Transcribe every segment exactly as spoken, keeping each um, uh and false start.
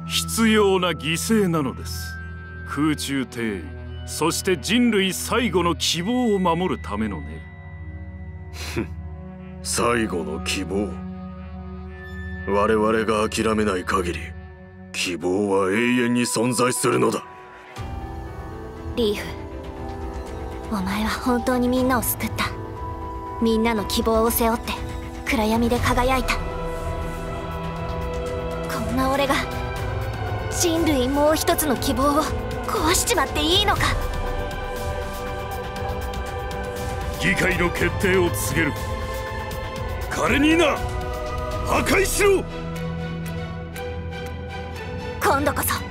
必要な犠牲なのです。空中帝位、そして人類最後の希望を守るためのね。 最後の希望。我々が諦めない限り希望は永遠に存在するのだ。 リーフ、お前は本当にみんなを救った。みんなの希望を背負って暗闇で輝いた。こんな俺が人類もう一つの希望を壊しちまっていいのか。 議会の決定を告げる。カレニーナ、破壊しろ。 今度こそこ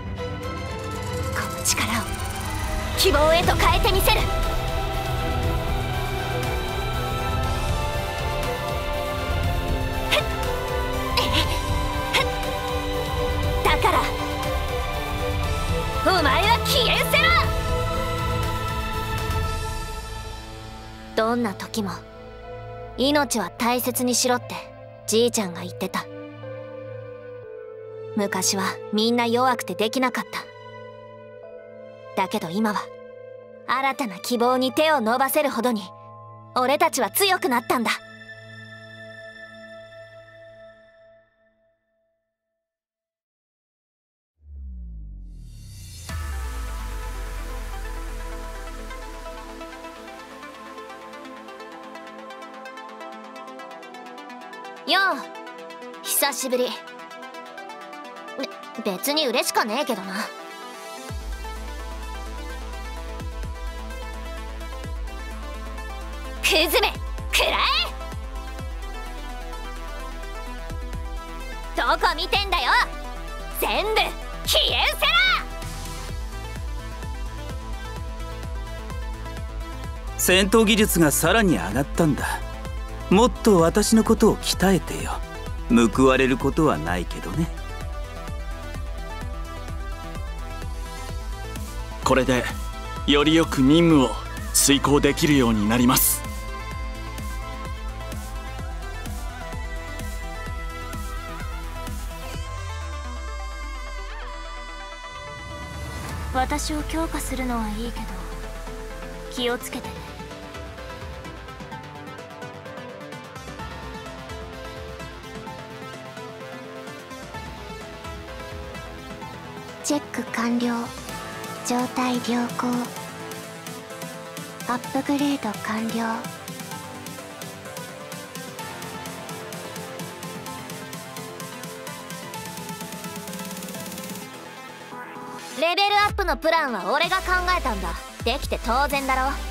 の力を希望へと変えてみせる。だからお前は消えせろ。どんな時も命は大切にしろってじいちゃんが言ってた。昔はみんな弱くてできなかった。だけど今は新たな希望に手を伸ばせるほどに俺たちは強くなったんだ。よう、久しぶり。べ別に嬉しかねえけどな。クズめ、くらえ。どこ見てんだよ。全部消えうせろ。 戦闘技術がさらに上がったんだ。もっと私のことを鍛えてよ。報われることはないけどね。 これでよりよく任務を遂行できるようになります。 私を強化するのはいいけど気をつけてね。チェック完了。状態良好。アップグレード完了。レベルアップのプランは俺が考えたんだ。できて当然だろ。